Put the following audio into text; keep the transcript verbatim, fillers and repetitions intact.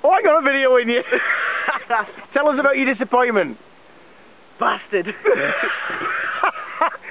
Oh, I got a video in you. Tell us about your disappointment. Bastard.